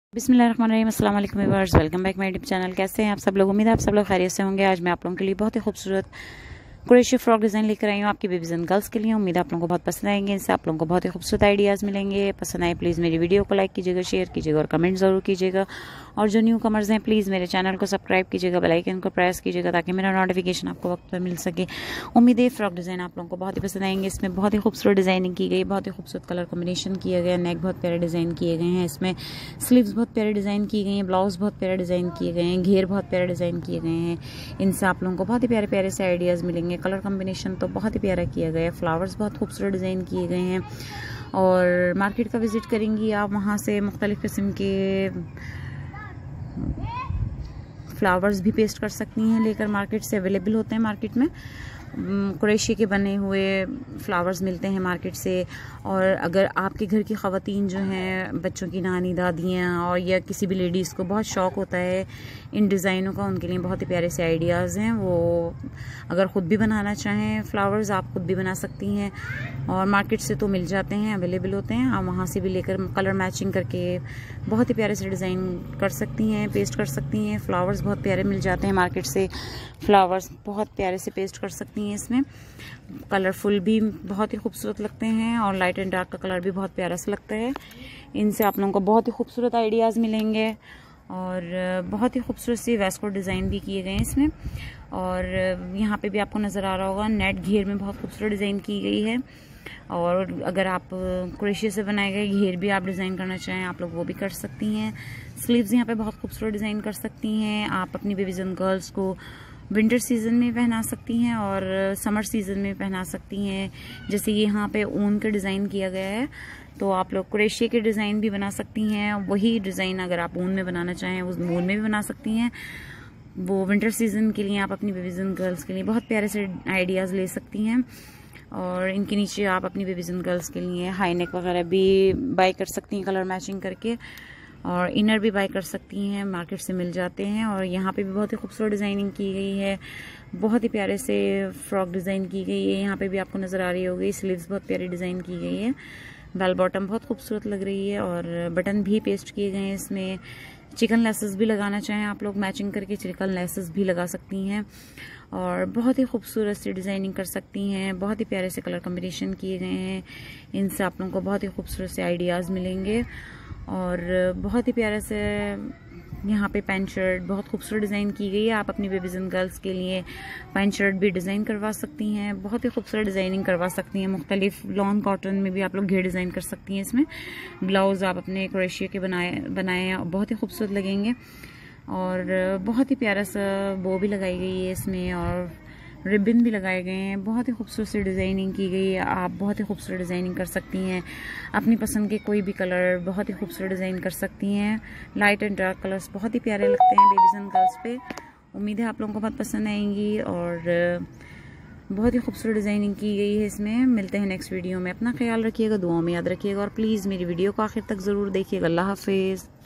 बिस्मिल्लाहिर्रहमानिर्रहीम, अस्सलाम वालेकुम viewers, welcome back my YouTube channel. कैसे हैं आप सब लोग? उम्मीद है आप सब लोग खैरियत से होंगे। आज मैं आप लोगों के लिए बहुत ही खूबसूरत क्रोशिया फ्रॉक डिज़ाइन लेकर आई हूँ आपकी बेबीज एंड गर्ल्स के लिए। उम्मीद है आप लोगों को बहुत पसंद आएंगे। इनसे आप लोगों को बहुत ही खूबसूरत आइडियाज़ मिलेंगे। पसंद आए प्लीज़ मेरी वीडियो को लाइक कीजिएगा, शेयर कीजिएगा और कमेंट ज़रूर कीजिएगा। और जो न्यू कमर्स हैं प्लीज़ मेरे चैनल को सब्सक्राइब कीजिएगा, बेल आइकन को प्रेस कीजिएगा ताकि मेरा नोटिफिकेशन आपको वक्त पर मिल सके। उम्मीद है फ्रॉक डिज़ाइन आप लोगों को बहुत ही पसंद आएंगे। इसमें बहुत ही खूबसूरत डिज़ाइनिंग की गई, बहुत ही खूबसूरत कलर कॉम्बिनेशन किया गया, नेक बहुत प्यारे डिज़ाइन किए गए हैं। इसमें स्लीव्स बहुत प्यारे डिज़ाइन की गई हैं, ब्लाउज बहुत प्यारे डिज़ाइन किए गए हैं, घेर बहुत प्यारे डिज़ाइन किए गए हैं। इनसे आप लोगों को बहुत ही प्यारे प्यारे से आइडियाज़ मिलेंगे। कलर कॉम्बिनेशन तो बहुत ही प्यारा किया गया है, फ्लावर्स बहुत खूबसूरत डिज़ाइन किए गए हैं। और मार्केट का विज़िट करेंगी आप, वहाँ से मुख्तलिफ़ किस्म के फ्लावर्स भी पेस्ट कर सकती हैं लेकर। मार्केट से अवेलेबल होते हैं। मार्केट में क्रोशिया के बने हुए फ्लावर्स मिलते हैं मार्केट से। और अगर आपके घर की ख़वातीन जो हैं, बच्चों की नानी दादियाँ और या किसी भी लेडीज़ को बहुत शौक़ होता है इन डिज़ाइनों का, उनके लिए बहुत ही प्यारे से आइडियाज़ हैं। वो अगर ख़ुद भी बनाना चाहें फ्लावर्स, आप ख़ुद भी बना सकती हैं। और मार्केट से तो मिल जाते हैं, अवेलेबल होते हैं। आप वहाँ से भी लेकर कलर मैचिंग करके बहुत ही प्यारे से डिज़ाइन कर सकती हैं, पेस्ट कर सकती हैं। फ्लावर्स बहुत प्यारे मिल जाते हैं मार्केट से, फ्लावर्स बहुत प्यारे से पेस्ट कर सकती हैं। इसमें कलरफुल भी बहुत ही खूबसूरत लगते हैं और लाइट एंड डार्क का कलर भी बहुत प्यारा सा लगता है। इनसे आप लोगों को बहुत ही खूबसूरत आइडियाज़ मिलेंगे। और बहुत ही खूबसूरत सी वेस्टकोट डिज़ाइन भी किए गए हैं इसमें। और यहाँ पे भी आपको नज़र आ रहा होगा नेट घेर में बहुत खूबसूरत डिज़ाइन की गई है। और अगर आप क्रोशिया से बनाए गए घेर भी आप डिज़ाइन करना चाहें, आप लोग वो भी कर सकती हैं। स्लीव्स यहाँ पे बहुत खूबसूरत डिज़ाइन कर सकती हैं। आप अपनी बेबीज एंड गर्ल्स को विंटर सीज़न में पहना सकती हैं और समर सीज़न में पहना सकती हैं। जैसे यहाँ पे ऊन का डिज़ाइन किया गया है, तो आप लोग क्रोशिया के डिज़ाइन भी बना सकती हैं। वही डिज़ाइन अगर आप ऊन में बनाना चाहें, उस ऊन में भी बना सकती हैं। वो विंटर सीज़न के लिए आप अपनी बेबीज एंड गर्ल्स के लिए बहुत प्यारे से आइडियाज़ ले सकती हैं। और इनके नीचे आप अपनी बेबीज एंड गर्ल्स के लिए हाई नेक वगैरह भी बाय कर सकती हैं कलर मैचिंग करके। और इनर भी बाय कर सकती हैं, मार्केट से मिल जाते हैं। और यहाँ पे भी बहुत ही खूबसूरत डिज़ाइनिंग की गई है, बहुत ही प्यारे से फ्रॉक डिज़ाइन की गई है। यहाँ पे भी आपको नज़र आ रही होगी, स्लीव्स बहुत प्यारी डिज़ाइन की गई है, बेल बॉटम बहुत खूबसूरत लग रही है। और बटन भी पेस्ट किए गए हैं इसमें। चिकन लेसेस भी लगाना चाहें आप लोग मैचिंग करके चिकन लेसेस भी लगा सकती हैं। और बहुत ही खूबसूरत सी डिज़ाइनिंग कर सकती हैं। बहुत ही प्यारे से कलर कॉम्बिनेशन किए गए हैं। इनसे आप लोगों को बहुत ही खूबसूरत से आइडियाज़ मिलेंगे। और बहुत ही प्यारे से यहाँ पे पैंट शर्ट बहुत खूबसूरत डिज़ाइन की गई है। आप अपनी बेबीज एंड गर्ल्स के लिए पैंट शर्ट भी डिज़ाइन करवा सकती हैं, बहुत ही खूबसूरत डिज़ाइनिंग करवा सकती हैं। मुख्तलिफ लॉन कॉटन में भी आप लोग घेर डिज़ाइन कर सकती हैं। इसमें ब्लाउज़ आप अपने क्रोशिया के बनाए बहुत ही खूबसूरत लगेंगे। और बहुत ही प्यारा सा बो भी लगाई गई है इसमें, और रिबन भी लगाए गए हैं। बहुत ही खूबसूरत सी डिज़ाइनिंग की गई है। आप बहुत ही खूबसूरत डिज़ाइनिंग कर सकती हैं। अपनी पसंद के कोई भी कलर बहुत ही खूबसूरत डिज़ाइन कर सकती हैं। लाइट एंड डार्क कलर्स बहुत ही प्यारे लगते हैं बेबीज एंड गर्ल्स पे। उम्मीद है आप लोगों को बहुत पसंद आएंगी। और बहुत ही खूबसूरत डिज़ाइनिंग की गई है इसमें। मिलते हैं नेक्स्ट वीडियो में। अपना ख्याल रखिएगा, दुआओं में याद रखिएगा और प्लीज़ मेरी वीडियो को आखिर तक ज़रूर देखिएगा। अल्लाह हाफिज़।